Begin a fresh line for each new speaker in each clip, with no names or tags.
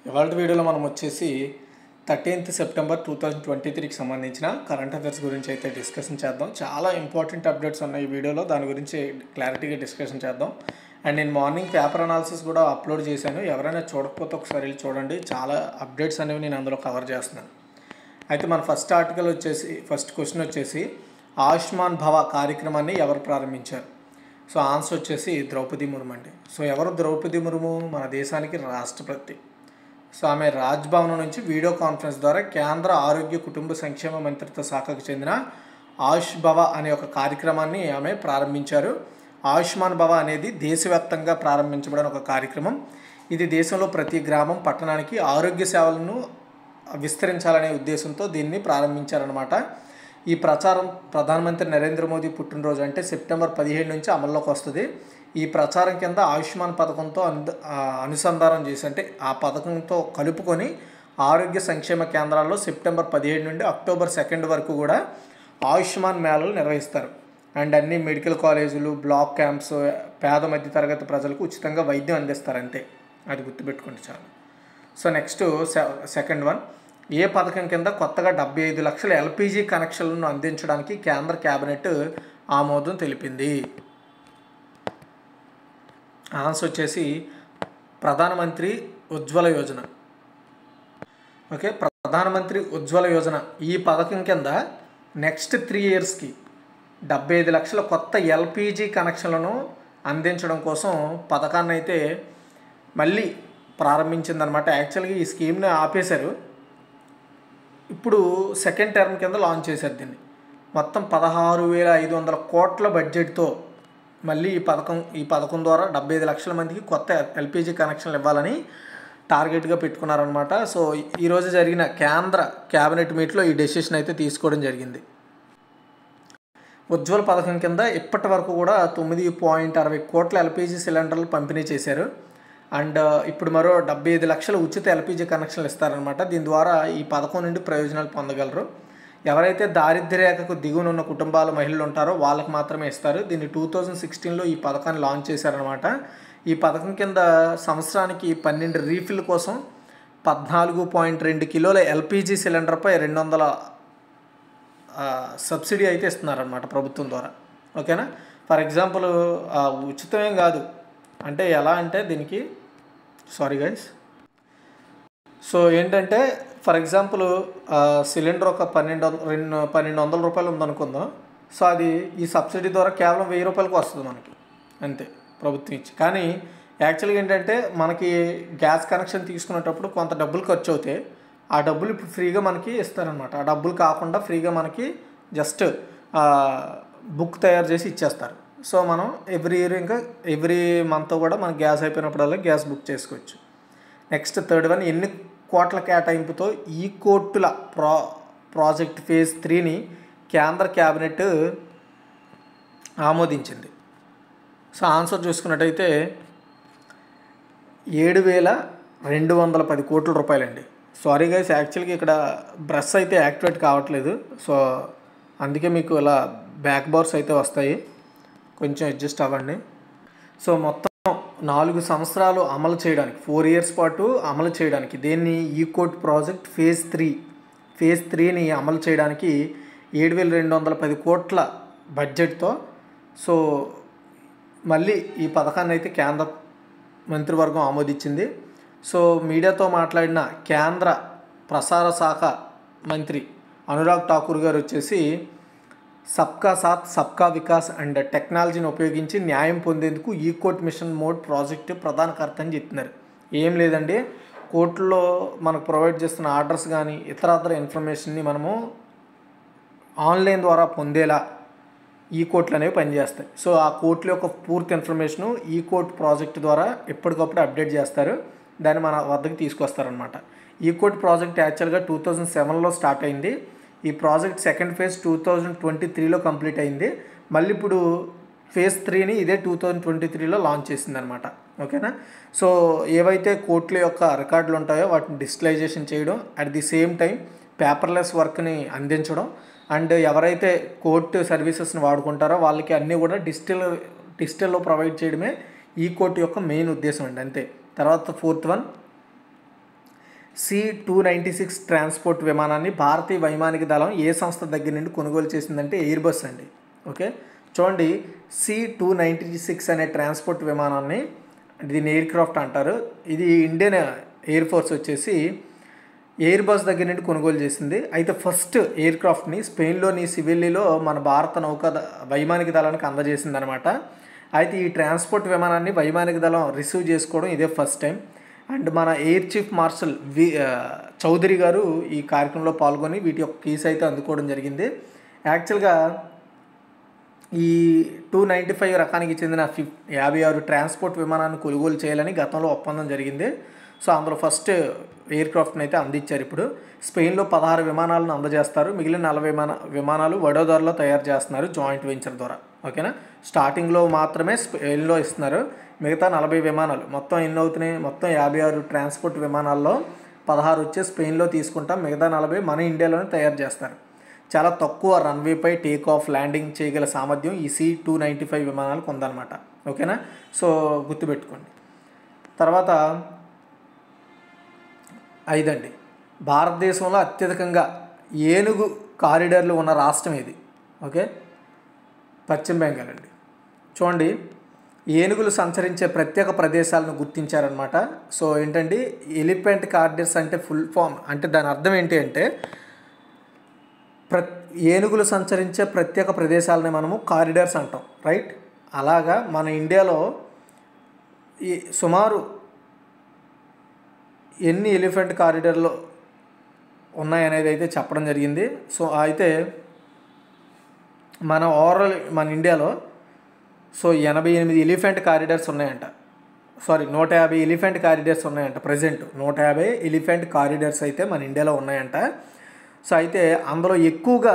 ఇవాళ వీడియోలో మనం వచ్చేసి 13th సెప్టెంబర్ 2023కి సంబంధించిన కరెంట్ అఫైర్స్ గురించి అయితే డిస్కషన్ చేద్దాం. చాలా ఇంపార్టెంట్ అప్డేట్స్ ఉన్నాయి ఈ వీడియోలో, దాని గురించి క్లారిటీగా డిస్కషన్ చేద్దాం. అండ్ నేను మార్నింగ్ పేపర్ అనాలిసిస్ కూడా అప్లోడ్ చేశాను, ఎవరైనా చూడకపోతే ఒకసారి వెళ్ళి చూడండి. చాలా అప్డేట్స్ అనేవి నేను అందులో కవర్ చేస్తున్నాను. అయితే మన ఫస్ట్ క్వశ్చన్ వచ్చేసి ఆయుష్మాన్ భవ కార్యక్రమాన్ని ఎవరు ప్రారంభించారు? సో ఆన్సర్ వచ్చేసి ద్రౌపది ముర్ము అండి. సో ఎవరు ద్రౌపది ముర్ము? మన దేశానికి రాష్ట్రపతి. సో ఆమె రాజ్భవన్ నుంచి వీడియో కాన్ఫరెన్స్ ద్వారా కేంద్ర ఆరోగ్య కుటుంబ సంక్షేమ మంత్రిత్వ శాఖకు చెందిన ఆయుష్ భవ అనే ఒక కార్యక్రమాన్ని ఆమె ప్రారంభించారు. ఆయుష్మాన్ భవ అనేది దేశవ్యాప్తంగా ప్రారంభించబడిన ఒక కార్యక్రమం. ఇది దేశంలో ప్రతి గ్రామం, పట్టణానికి ఆరోగ్య సేవలను విస్తరించాలనే ఉద్దేశంతో దీన్ని ప్రారంభించారనమాట. ఈ ప్రచారం ప్రధానమంత్రి నరేంద్ర మోదీ పుట్టినరోజు అంటే సెప్టెంబర్ 17 నుంచి అమల్లోకి వస్తుంది. ఈ ప్రచారం కింద ఆయుష్మాన్ పథకంతో అనుసంధానం చేసి, అంటే ఆ పథకంతో కలుపుకొని ఆరోగ్య సంక్షేమ కేంద్రాల్లో సెప్టెంబర్ 17 నుండి అక్టోబర్ 2 వరకు కూడా ఆయుష్మాన్ మేళలు నిర్వహిస్తారు. అండ్ అన్ని మెడికల్ కాలేజీలు, బ్లాక్ క్యాంప్స్, పేద మధ్యతరగతి ప్రజలకు ఉచితంగా వైద్యం అందిస్తారు. అంతే, అది గుర్తుపెట్టుకోండి చాలు. సో నెక్స్ట్ సెకండ్ వన్, ఏ పథకం కింద కొత్తగా 75 లక్షల ఎల్పిజి కనెక్షన్లను అందించడానికి కేంద్ర కేబినెట్ ఆమోదం తెలిపింది? ఆన్సర్ వచ్చేసి ప్రధానమంత్రి ఉజ్వల యోజన. ఓకే, ప్రధానమంత్రి ఉజ్వల యోజన ఈ పథకం కింద నెక్స్ట్ 3 ఇయర్స్కి 75 లక్షల కొత్త ఎల్పిజి కనెక్షన్లను అందించడం కోసం పథకాన్ని అయితే మళ్ళీ ప్రారంభించిందనమాట. యాక్చువల్గా ఈ స్కీమ్ని ఆపేశారు, ఇప్పుడు సెకండ్ టర్మ్ కింద లాంచ్ చేశారు దీన్ని. మొత్తం 16,500 కోట్ల బడ్జెట్తో మళ్ళీ ఈ పథకం ద్వారా 75 లక్షల మందికి కొత్త ఎల్పిజి కనెక్షన్లు ఇవ్వాలని టార్గెట్గా పెట్టుకున్నారనమాట. సో ఈరోజు జరిగిన కేంద్ర క్యాబినెట్ మీట్లో ఈ డెసిషన్ అయితే తీసుకోవడం జరిగింది. ఉజ్వల్ పథకం కింద ఇప్పటి వరకు కూడా 9.60 కోట్ల ఎల్పిజి సిలిండర్లు పంపిణీ చేశారు. అండ్ ఇప్పుడు మరో 75 లక్షల ఉచిత ఎల్పిజి కనెక్షన్లు ఇస్తారనమాట. దీని ద్వారా ఈ పథకం నుండి ప్రయోజనాలు పొందగలరు. ఎవరైతే దారిద్ర్య రేఖకు దిగువనున్న కుటుంబాల మహిళలు ఉంటారో వాళ్ళకి మాత్రమే ఇస్తారు. దీన్ని 2016లో ఈ పథకాన్ని లాంచ్ చేశారనమాట. ఈ పథకం కింద సంవత్సరానికి 12 రీఫిల్ కోసం 14.2 కిలోల ఎల్పిజి సిలిండర్పై 200 సబ్సిడీ అయితే ఇస్తున్నారనమాట ప్రభుత్వం ద్వారా. ఓకేనా? ఫర్ ఎగ్జాంపుల్ ఉచితమేం కాదు, అంటే ఎలా అంటే దీనికి సో ఏంటంటే ఫర్ ఎగ్జాంపుల్ సిలిండర్ ఒక 1200 రూపాయలు ఉందనుకుందాం. సో అది ఈ సబ్సిడీ ద్వారా కేవలం 1000 రూపాయలకు వస్తుంది మనకి, అంతే ప్రభుత్వం ఇచ్చి. కానీ యాక్చువల్గా ఏంటంటే మనకి గ్యాస్ కనెక్షన్ తీసుకునేటప్పుడు కొంత డబ్బులు ఖర్చు అవుతాయి, ఆ డబ్బులు ఇప్పుడు ఫ్రీగా మనకి ఇస్తారనమాట. ఆ డబ్బులు కాకుండా ఫ్రీగా మనకి జస్ట్ బుక్ తయారు చేసి ఇచ్చేస్తారు. సో మనం ఎవ్రీ మంత్ కూడా మనకి గ్యాస్ అయిపోయినప్పుడల్లా గ్యాస్ బుక్ చేసుకోవచ్చు. నెక్స్ట్ థర్డ్ వన్, ఎన్ని కోట్ల కేటాయింపుతో ఈ కోర్టుల ప్రాజెక్ట్ ఫేజ్ 3ని కేంద్ర క్యాబినెట్ ఆమోదించింది? సో ఆన్సర్ చూసుకున్నట్టయితే 7,210 కోట్ల రూపాయలండి. సారీ గైస్, యాక్చువల్గా ఇక్కడ బ్రష్ అయితే యాక్టివేట్ కావట్లేదు, సో అందుకే మీకు ఇలా బ్యాక్ బార్స్ అయితే వస్తాయి, కొంచెం అడ్జస్ట్ అవ్వండి. సో మొత్తం 4 సంవత్సరాలు అమలు చేయడానికి, 4 ఇయర్స్ పాటు అమలు చేయడానికి దేన్ని ఈ కోర్ట్ ప్రాజెక్ట్ ఫేజ్ 3ని అమలు చేయడానికి 7,210 కోట్ల బడ్జెట్తో సో మళ్ళీ ఈ పథకాన్ని అయితే కేంద్ర మంత్రివర్గం ఆమోదించింది. సో మీడియాతో మాట్లాడిన కేంద్ర ప్రసార శాఖ మంత్రి అనురాగ్ ఠాకూర్ గారు వచ్చేసి సబ్కా సాత్ సబ్కా వికాస్ అండ్ టెక్నాలజీని ఉపయోగించి న్యాయం పొందేందుకు ఈ కోర్ట్ మిషన్ మోడ్ ప్రాజెక్టు ప్రధానకర్త అని చెప్తున్నారు. ఏం లేదండి, కోర్టులో మనకు ప్రొవైడ్ చేస్తున్న ఆర్డర్స్ కానీ ఇతరత్ర ఇన్ఫర్మేషన్ని మనము ఆన్లైన్ ద్వారా పొందేలా ఈ కోర్టులు అనేవి పనిచేస్తాయి. సో ఆ కోర్టుల యొక్క పూర్తి ఇన్ఫర్మేషను ఈ కోర్ట్ ప్రాజెక్ట్ ద్వారా ఎప్పటికప్పుడు అప్డేట్ చేస్తారు, దాన్ని మన వద్దకు తీసుకొస్తారనమాట. ఈ కోర్ట్ ప్రాజెక్ట్ యాక్చువల్గా 2007లో స్టార్ట్ అయింది. ఈ ప్రాజెక్ట్ సెకండ్ ఫేజ్ 2023లో కంప్లీట్ అయింది. మళ్ళీ ఇప్పుడు ఫేజ్ 3ని ఇదే 2023లో లాంచ్ చేసిందనమాట. ఓకేనా? సో ఏవైతే కోర్టుల యొక్క రికార్డులు ఉంటాయో వాటిని డిజిటలైజేషన్ చేయడం, at the same time paperless వర్క్ని అందించడం, అండ్ ఎవరైతే కోర్టు సర్వీసెస్ని వాడుకుంటారో వాళ్ళకి అన్నీ కూడా డిజిటల్లో ప్రొవైడ్ చేయడమే ఈ కోర్టు యొక్క మెయిన్ ఉద్దేశం అండి, అంతే. తర్వాత ఫోర్త్ వన్, C-296 ట్రాన్స్పోర్ట్ విమానాన్ని భారతీయ వైమానిక దళం ఏ సంస్థ దగ్గర నుండి కొనుగోలు చేసిందంటే ఎయిర్ బస్ అండి. ఓకే, చూడండి, C-296 అనే ట్రాన్స్పోర్ట్ విమానాన్ని, దీన్ని ఎయిర్ క్రాఫ్ట్ అంటారు. ఇది ఇండియన్ ఎయిర్ ఫోర్స్ వచ్చేసి ఎయిర్ బస్ దగ్గర నుండి కొనుగోలు చేసింది. అయితే ఫస్ట్ ఎయిర్ క్రాఫ్ట్ని స్పెయిన్లోని సివిల్లీలో మన భారత వైమానిక దళానికి అందజేసింది అనమాట. అయితే ఈ ట్రాన్స్పోర్ట్ విమానాన్ని వైమానిక దళం రిసీవ్ చేసుకోవడం ఇదే ఫస్ట్ టైం. అండ్ మన ఎయిర్ చీఫ్ మార్షల్ చౌదరి గారు ఈ కార్యక్రమంలో పాల్గొని వీటి యొక్క కీస్ అయితే అందుకోవడం జరిగింది. యాక్చువల్గా ఈ 295 రకానికి చెందిన 56 ట్రాన్స్పోర్ట్ విమానాన్ని కొనుగోలు చేయాలని గతంలో ఒప్పందం జరిగింది. సో అందులో ఫస్ట్ ఎయిర్ క్రాఫ్ట్ని అయితే అందించారు. ఇప్పుడు స్పెయిన్లో 16 విమానాలను అందజేస్తారు. మిగిలిన 40 విమానాలు వడోదరలో తయారు చేస్తున్నారు జాయింట్ వెంచర్ ద్వారా. ఓకేనా, స్టార్టింగ్లో మాత్రమే స్పెయిన్లో ఇస్తున్నారు. మిగతా 40 విమానాలు మొత్తం ఎన్ని అవుతున్నాయి? మొత్తం 56 ట్రాన్స్పోర్ట్ విమానాల్లో 16 వచ్చే స్పెయిన్లో తీసుకుంటాం, మిగతా 40 మన ఇండియాలోనే తయారు చేస్తారు. చాలా తక్కువ రన్వేపై టేక్ ఆఫ్ ల్యాండింగ్ చేయగల సామర్థ్యం ఈ C-295 విమానాలకు ఉందన్నమాట. ఓకేనా, సో గుర్తుపెట్టుకోండి. తర్వాత 5 అండి, భారతదేశంలో అత్యధికంగా ఏనుగు కారిడార్లు ఉన్న రాష్ట్రం ఇది. ఓకే, పశ్చిమ బెంగాల్ అండి. చూడండి, ఏనుగులు సంచరించే ప్రత్యేక ప్రదేశాలను గుర్తించారనమాట. సో ఏంటండి ఎలిఫెంట్ కారిడార్స్ అంటే ఫుల్ ఫామ్ అంటే దాని అర్థం ఏంటి అంటే ఏనుగులు సంచరించే ప్రత్యేక ప్రదేశాలని మనము కారిడార్స్ అంటాం, రైట్? అలాగా మన ఇండియాలో ఈ సుమారు ఎన్ని ఎలిఫెంట్ కారిడార్లు ఉన్నాయనేది అయితే చెప్పడం జరిగింది. సో అయితే మన ఇండియాలో 88 ఎలిఫెంట్ కారిడార్స్ ఉన్నాయంట. 150 ఎలిఫెంట్ కారిడార్స్ ఉన్నాయంట. ప్రజెంట్ 150 ఎలిఫెంట్ కారిడార్స్ అయితే మన ఇండియాలో ఉన్నాయంట. సో అయితే అందులో ఎక్కువగా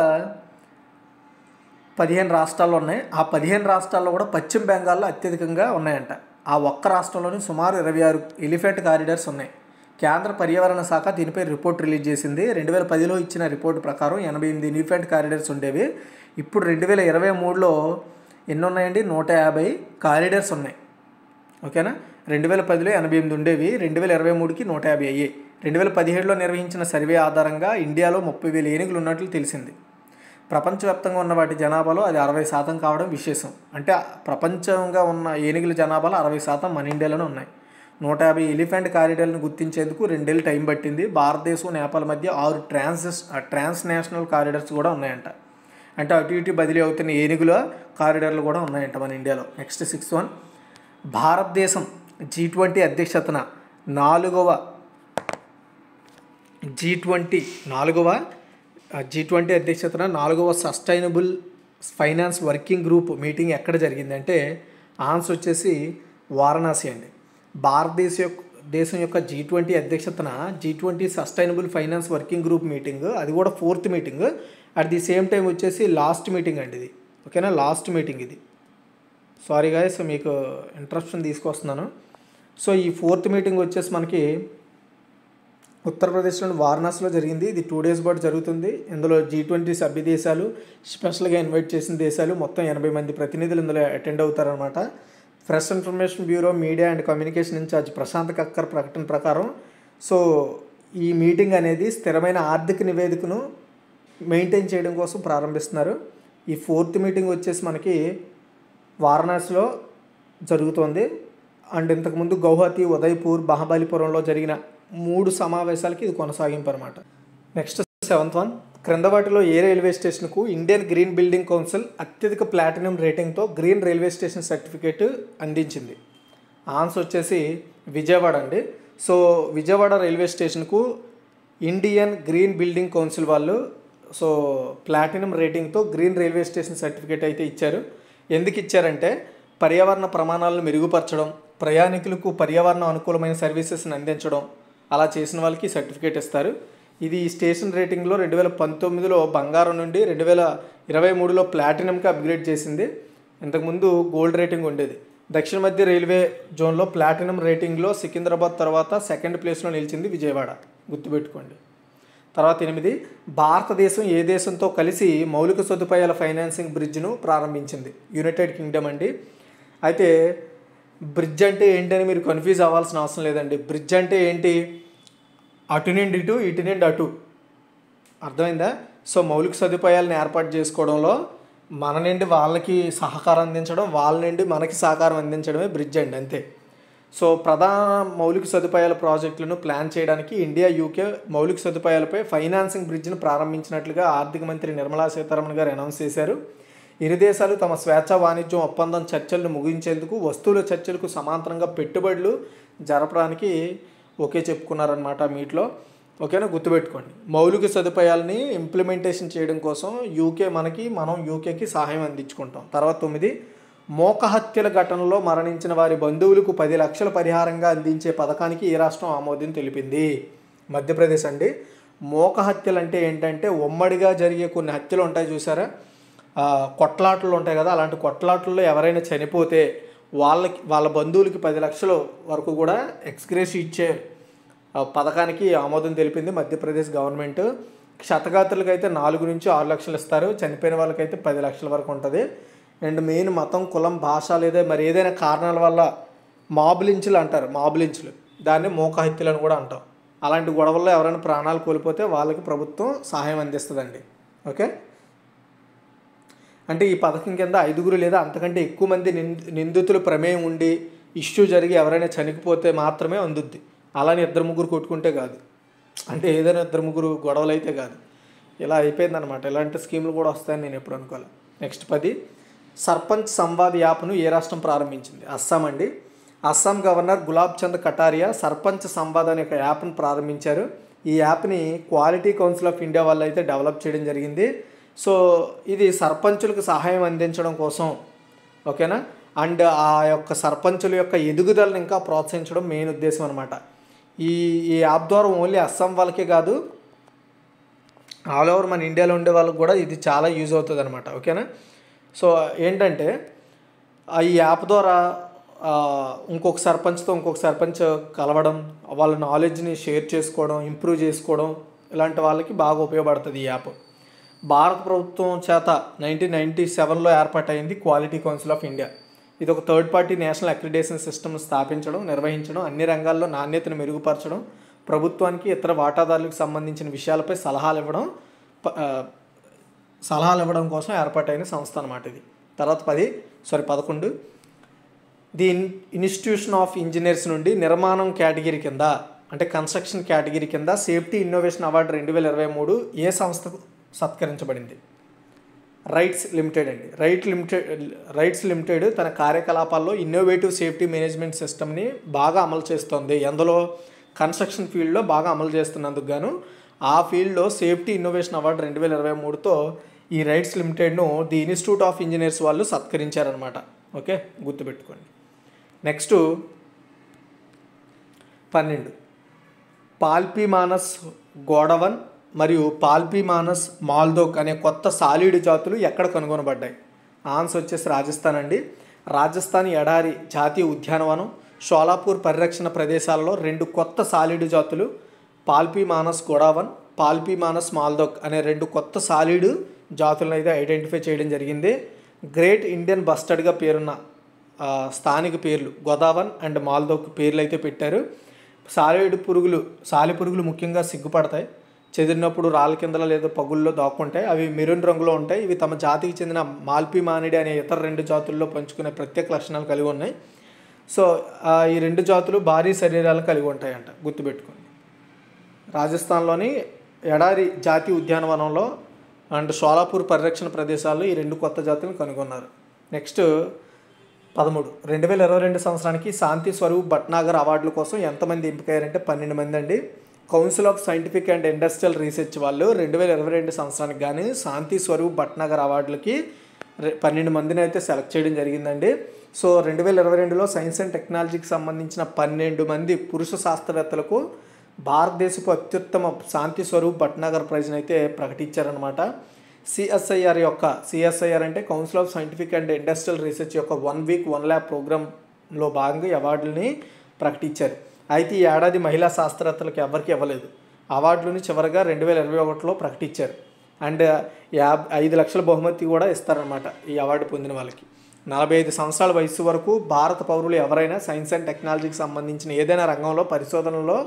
15 రాష్ట్రాల్లో ఉన్నాయి. ఆ 15 రాష్ట్రాల్లో కూడా పశ్చిమ బెంగాల్లో అత్యధికంగా ఉన్నాయంట. ఆ ఒక్క రాష్ట్రంలోని సుమారు 26 ఎలిఫెంట్ కారిడార్స్ ఉన్నాయి. కేంద్ర పర్యావరణ శాఖ దీనిపై రిపోర్ట్ రిలీజ్ చేసింది. 2010లో ఇచ్చిన రిపోర్టు ప్రకారం 88 ఎలిఫెంట్ కారిడార్స్ ఉండేవి. ఇప్పుడు 2023లో ఎన్ని ఉన్నాయండి? 150 కారిడార్స్ ఉన్నాయి. ఓకేనా, 2010లో 88 ఉండేవి, 2023కి 150 అయ్యాయి. 2017లో నిర్వహించిన సర్వే ఆధారంగా ఇండియాలో 30,000 ఏనుగులు ఉన్నట్లు తెలిసింది. ప్రపంచవ్యాప్తంగా ఉన్న వాటి జనాభాలో అది 60% కావడం విశేషం. అంటే ప్రపంచంగా ఉన్న ఏనుగుల జనాభాలో 60% మన ఇండియాలోనే ఉన్నాయి. 150 ఎలిఫెంట్ కారిడార్లను గుర్తించేందుకు 2 ఏళ్ళు టైం పట్టింది. భారతదేశం నేపాల్ మధ్య 6 ట్రాన్స్నేషనల్ కారిడార్స్ కూడా ఉన్నాయంట. అంటే అటు ఇటు బదిలీ అవుతున్న ఏనుగుల కారిడార్లు కూడా ఉన్నాయంట మన ఇండియాలో. నెక్స్ట్ 6th వన్, భారతదేశం G20 అధ్యక్షతన నాలుగవ అధ్యక్షతన 4వ sustainable finance working group meeting ఎక్కడ జరిగిందంటే ఆన్సర్ వచ్చేసి వారణాసి అండి. భారతదేశం యొక్క G20 అధ్యక్షతన G20 sustainable finance working group meeting, అది కూడా 4th meeting. At the same time వచ్చేసి లాస్ట్ మీటింగ్ అండి ఇది. ఓకేనా, లాస్ట్ మీటింగ్ ఇది. సారీ గాయస్, మీకు ఇంట్రప్షన్ తీసుకొస్తున్నాను. సో ఈ 4th మీటింగ్ వచ్చేసి మనకి ఉత్తరప్రదేశ్లోని వారణాసిలో జరిగింది. ఇది 2 days పాటు జరుగుతుంది. ఇందులో G20 సభ్య దేశాలు, స్పెషల్గా ఇన్వైట్ చేసిన దేశాలు మొత్తం 80 మంది ప్రతినిధులు ఇందులో అటెండ్ అవుతారనమాట. Press information bureau media and communication incharge Prashant Kakkar ప్రకటన ప్రకారం సో ఈ మీటింగ్ అనేది స్థిరమైన ఆర్థిక నివేదికను మెయింటైన్ చేయడం కోసం ప్రారంభిస్తున్నారు. ఈ 4th మీటింగ్ వచ్చేసి మనకి వారణాసిలో జరుగుతోంది. అండ్ ఇంతకుముందు గౌహతి, ఉదయ్పూర్, బహబలిపురంలో జరిగిన 3 సమావేశాలకి ఇది కొనసాగింపు అనమాట. నెక్స్ట్ 7th వన్, క్రింద వాటిలో ఏ రైల్వే స్టేషన్కు ఇండియన్ గ్రీన్ బిల్డింగ్ కౌన్సిల్ అత్యధిక ప్లాటినం రేటింగ్తో గ్రీన్ రైల్వే స్టేషన్ సర్టిఫికేట్ అందించింది? ఆన్సర్ వచ్చేసి విజయవాడ అండి. సో విజయవాడ రైల్వే స్టేషన్కు ఇండియన్ గ్రీన్ బిల్డింగ్ కౌన్సిల్ వాళ్ళు సో ప్లాటినం రేటింగ్తో గ్రీన్ రైల్వే స్టేషన్ సర్టిఫికేట్ అయితే ఇచ్చారు. ఎందుకు ఇచ్చారంటే పర్యావరణ ప్రమాణాలను మెరుగుపరచడం, ప్రయాణికులకు పర్యావరణ అనుకూలమైన సర్వీసెస్ని అందించడం, అలా చేసిన వాళ్ళకి సర్టిఫికేట్ ఇస్తారు. ఇది ఈ స్టేషన్ రేటింగ్లో 2019లో బంగారం నుండి 2023లో ప్లాటినంకి అప్గ్రేడ్ చేసింది. ఇంతకుముందు గోల్డ్ రేటింగ్ ఉండేది. దక్షిణ మధ్య రైల్వే జోన్లో ప్లాటినం రేటింగ్లో సికింద్రాబాద్ తర్వాత 2nd ప్లేస్లో నిలిచింది విజయవాడ, గుర్తుపెట్టుకోండి. తర్వాత 8, భారతదేశం ఏ దేశంతో కలిసి మౌలిక సదుపాయాల ఫైనాన్సింగ్ బ్రిడ్జ్ను ప్రారంభించింది? యునైటెడ్ కింగ్డమ్ అండి. అయితే బ్రిడ్జ్ అంటే ఏంటని మీరు కన్ఫ్యూజ్ అవ్వాల్సిన అవసరం లేదండి. బ్రిడ్జ్ అంటే ఏంటి? అటు నుండి ఇటు, ఇటు నుండి అటు. అర్థమైందా? సో మౌలిక సదుపాయాలను ఏర్పాటు చేసుకోవడంలో మన నుండి వాళ్ళకి సహకారం అందించడం, వాళ్ళ నుండి మనకి సహకారం అందించడమే బ్రిడ్జ్ అండి, అంతే. సో ప్రధాన మౌలిక సదుపాయాల ప్రాజెక్టులను ప్లాన్ చేయడానికి ఇండియా యూకే మౌలిక సదుపాయాలపై ఫైనాన్సింగ్ బ్రిడ్జ్ను ప్రారంభించినట్లుగా ఆర్థిక మంత్రి నిర్మలా సీతారామన్ గారు అనౌన్స్ చేశారు. ఇరు దేశాలు తమ స్వేచ్ఛా వాణిజ్యం ఒప్పందం చర్చలను ముగించేందుకు వస్తువుల చర్చలకు సమాంతరంగా పెట్టుబడులు జరపడానికి ఓకే చెప్పుకున్నారనమాట మీట్లో. ఓకేనా, గుర్తుపెట్టుకోండి. మౌలిక సదుపాయాలని ఇంప్లిమెంటేషన్ చేయడం కోసం మనం యూకేకి సహాయం అందించుకుంటాం. తర్వాత 9, మోకహత్యల ఘటనలో మరణించిన వారి బంధువులకు 10 లక్షల పరిహారంగా అందించే పథకానికి ఈ రాష్ట్రం ఆమోదం తెలిపింది. మధ్యప్రదేశ్ అండి. మోకహత్యలు అంటే ఏంటంటే ఉమ్మడిగా జరిగే కొన్ని హత్యలు ఉంటాయి చూసారా, కొట్లాటలు ఉంటాయి కదా, అలాంటి కొట్లాటల్లో ఎవరైనా చనిపోతే వాళ్ళ బంధువులకి 10 లక్షల వరకు కూడా ఎక్స్గ్రేస్ ఇచ్చే పథకానికి ఆమోదం తెలిపింది మధ్యప్రదేశ్ గవర్నమెంట్. క్షతగాత్రులకు అయితే 4 నుంచి 6 లక్షలు ఇస్తారు, చనిపోయిన వాళ్ళకైతే 10 లక్షల వరకు ఉంటుంది. అండ్ మెయిన్ మతం, కులం, భాష లేదా మరి ఏదైనా కారణాల వల్ల మాబ్ లించులు అంటారు, మాబ్ లించులు, దాన్ని మోకహత్యలు అని కూడా అంటాం. అలాంటి గొడవల్లో ఎవరైనా ప్రాణాలు కోల్పోతే వాళ్ళకి ప్రభుత్వం సహాయం అందిస్తుందండి. ఓకే, అంటే ఈ పథకం కింద 5 లేదా అంతకంటే ఎక్కువ మంది నిందితులు ప్రమేయం ఉండి ఇష్యూ జరిగి ఎవరైనా చనిపోతే మాత్రమే అందుద్ది. అలానే 2-3 కొట్టుకుంటే కాదు, అంటే ఏదైనా 2-3 గొడవలు అయితే కాదు. ఇలా అయిపోయిందనమాట. ఇలాంటి స్కీములు కూడా వస్తాయని నేను ఎప్పుడు అనుకోవాలి. నెక్స్ట్ 10, సర్పంచ్ సంవాద్ యాప్ను ఏ రాష్ట్రం ప్రారంభించింది? అస్సాం అండి. అస్సాం గవర్నర్ గులాబ్ చంద్ కటారియా సర్పంచ్ సంవాద్ అనే ఒక యాప్ను ప్రారంభించారు. ఈ యాప్ని క్వాలిటీ కౌన్సిల్ ఆఫ్ ఇండియా వాళ్ళు అయితే డెవలప్ చేయడం జరిగింది. సో ఇది సర్పంచులకు సహాయం అందించడం కోసం, ఓకేనా, అండ్ ఆ యొక్క సర్పంచుల యొక్క ఎదుగుదలను ఇంకా ప్రోత్సహించడం మెయిన్ ఉద్దేశం అనమాట. ఈ యాప్ ద్వారా ఓన్లీ అస్సాం వాళ్ళకే కాదు, ఆల్ ఓవర్ మన ఇండియాలో ఉండే వాళ్ళకి కూడా ఇది చాలా యూజ్ అవుతుంది అనమాట. ఓకేనా, సో ఏంటంటే ఈ యాప్ ద్వారా ఇంకొక సర్పంచ్ కలవడం, వాళ్ళ నాలెడ్జ్ని షేర్ చేసుకోవడం, ఇంప్రూవ్ చేసుకోవడం, ఇలాంటి వాళ్ళకి బాగా ఉపయోగపడుతుంది ఈ యాప్. భారత ప్రభుత్వం చేత 1997లో ఏర్పాటైంది క్వాలిటీ కౌన్సిల్ ఆఫ్ ఇండియా. ఇది ఒక థర్డ్ పార్టీ నేషనల్ అక్రిడేషన్ సిస్టమ్ను స్థాపించడం, నిర్వహించడం, అన్ని రంగాల్లో నాణ్యతను మెరుగుపరచడం, ప్రభుత్వానికి ఇతర వాటాదారులకు సంబంధించిన విషయాలపై సలహాలు ఇవ్వడం కోసం ఏర్పాటైన సంస్థ అన్నమాట ఇది. తర్వాత 11, ది ఇన్స్టిట్యూషన్ ఆఫ్ ఇంజనీర్స్ నుండి నిర్మాణం కేటగిరీ కింద, అంటే కన్స్ట్రక్షన్ కేటగిరీ కింద సేఫ్టీ ఇన్నోవేషన్ అవార్డు 2023 ఏ సంస్థకు సత్కరించబడింది? రైట్స్ లిమిటెడ్ అండి. రైట్స్ లిమిటెడ్ తన కార్యకలాపాల్లో ఇన్నోవేటివ్ సేఫ్టీ మేనేజ్మెంట్ సిస్టమ్ని బాగా అమలు చేస్తుంది. ఎందులో? కన్స్ట్రక్షన్ ఫీల్డ్లో బాగా అమలు చేస్తున్నందుకు గాను ఆ ఫీల్డ్లో సేఫ్టీ ఇన్నోవేషన్ అవార్డు 2023తో ఈ రైట్స్ లిమిటెడ్ను ది ఇన్స్టిట్యూట్ ఆఫ్ ఇంజనీర్స్ వాళ్ళు సత్కరించారనమాట. ఓకే, గుర్తుపెట్టుకోండి. నెక్స్ట్ 12, పాల్పిమానస్ గోడవన్ మరియు పాల్పిమానస్ మాల్దోక్ అనే కొత్త సాలీడు జాతులు ఎక్కడ కనుగొనబడ్డాయి? ఆన్సర్ వచ్చేసి రాజస్థాన్ అండి. రాజస్థాన్ ఎడారి జాతీయ ఉద్యానవనం, షోలాపూర్ పరిరక్షణ ప్రదేశాలలో 2 కొత్త సాలీడు జాతులు పాల్పిమానస్ గోడావన్, పాల్పిమానస్ మాల్దోక్ అనే 2 కొత్త సాలీడు జాతులను అయితే ఐడెంటిఫై చేయడం జరిగింది. గ్రేట్ ఇండియన్ బస్టర్డ్గా పేరున్న స్థానిక పేర్లు గోదావన్ అండ్ మాల్దోక్ పేర్లు అయితే పెట్టారు. సాలెపురుగులు ముఖ్యంగా సిగ్గుపడతాయి, చెదిరినప్పుడు రాళ్ళ కిందలో లేదా పగుల్లో దాక్కుంటాయి. అవి మెరూన్ రంగులో ఉంటాయి. ఇవి తమ జాతికి చెందిన మాల్పిమానిడి అనే ఇతర 2 జాతుల్లో పంచుకునే ప్రత్యేక లక్షణాలు కలిగి ఉన్నాయి. సో ఈ 2 జాతులు భారీ శరీరాలు కలిగి ఉంటాయంట, గుర్తుపెట్టుకోండి. రాజస్థాన్లోని ఎడారి జాతీయ ఉద్యానవనంలో అండ్ షోలాపూర్ పరిరక్షణ ప్రదేశాల్లో ఈ 2 కొత్త జాతులను కనుగొన్నారు. నెక్స్ట్ 13, 2022 సంవత్సరానికి శాంతి స్వరూప్ భట్నాగర్ అవార్డుల కోసం ఎంతమంది ఎంపికయ్యారంటే 12 మంది అండి. Council of scientific and industrial research వాళ్ళు 2022 సంవత్సరానికి కానీ శాంతి స్వరూప్ భట్నాగర్ అవార్డులకి 12 మందిని అయితే సెలెక్ట్ చేయడం జరిగిందండి. సో 2022లో సైన్స్ అండ్ టెక్నాలజీకి సంబంధించిన 12 మంది పురుష శాస్త్రవేత్తలకు భారతదేశపు అత్యుత్తమ శాంతి స్వరూప్ భట్నాగర్ ప్రైజ్ని అయితే ప్రకటించారనమాట. సిఎస్ఐఆర్ అంటే council of scientific and industrial research యొక్క 1 వీక్ 1 ల్యాబ్ ప్రోగ్రాంలో భాగంగా అవార్డులని ప్రకటించారు. అయితే ఈ ఏడాది మహిళా శాస్త్రవేత్తలకు ఎవరికి ఇవ్వలేదు. అవార్డులని చివరిగా 2021లో ప్రకటించారు. అండ్ 5 లక్షల బహుమతి కూడా ఇస్తారనమాట ఈ అవార్డు పొందిన వాళ్ళకి. 45 సంవత్సరాల వయసు వరకు భారత పౌరులు ఎవరైనా సైన్స్ అండ్ టెక్నాలజీకి సంబంధించిన ఏదైనా రంగంలో పరిశోధనలో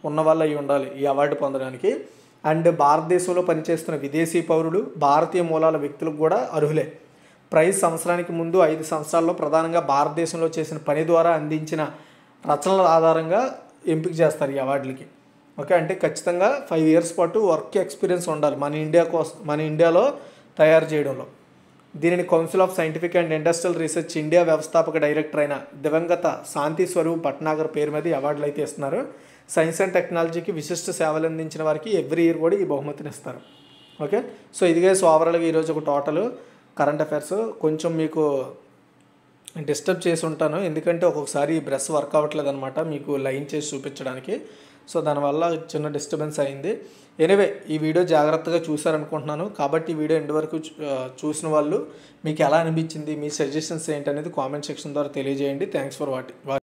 ఉన్న వాళ్ళు అయి ఉండాలి ఈ అవార్డు పొందడానికి. అండ్ భారతదేశంలో పనిచేస్తున్న విదేశీ పౌరులు, భారతీయ మూలాల వ్యక్తులకు కూడా అర్హులే. ప్రైజ్ సంవత్సరానికి ముందు 5 సంవత్సరాల్లో ప్రధానంగా భారతదేశంలో చేసిన పని ద్వారా అందించిన రచనల ఆధారంగా ఎంపిక చేస్తారు ఈ అవార్డులకి. ఓకే, అంటే ఖచ్చితంగా 5 ఇయర్స్ పాటు వర్క్ ఎక్స్పీరియన్స్ ఉండాలి మన ఇండియాలో తయారు చేయడంలో. దీనిని council of scientific and industrial research India వ్యవస్థాపక డైరెక్టర్ అయిన దివంగత శాంతి స్వరూప్ భట్నాగర్ పేరు మీద ఈ అవార్డులు అయితే ఇస్తున్నారు. సైన్స్ అండ్ టెక్నాలజీకి విశిష్ట సేవలు అందించిన వారికి ఎవ్రీ ఇయర్ కూడా ఈ బహుమతిని ఇస్తారు. ఓకే, సో ఇదిగే సో ఓవరాల్గా ఈరోజు ఒక టోటల్ కరెంట్ అఫైర్స్. కొంచెం మీకు డిస్టర్బ్ చేసి ఉంటాను, ఎందుకంటే ఒక్కొక్కసారి ఈ బ్రష్ వర్క్ అవ్వట్లేదు అనమాట మీకు లైన్ చేసి చూపించడానికి. సో దానివల్ల చిన్న డిస్టర్బెన్స్ అయింది. ఎనీవే, ఈ వీడియో జాగ్రత్తగా చూసారనుకుంటున్నాను. కాబట్టి ఈ వీడియో ఎండ్ వరకు చూసిన వాళ్ళు మీకు ఎలా అనిపించింది, మీ సజెషన్స్ ఏంటనేది కామెంట్ సెక్షన్ ద్వారా తెలియజేయండి. Thanks for watching.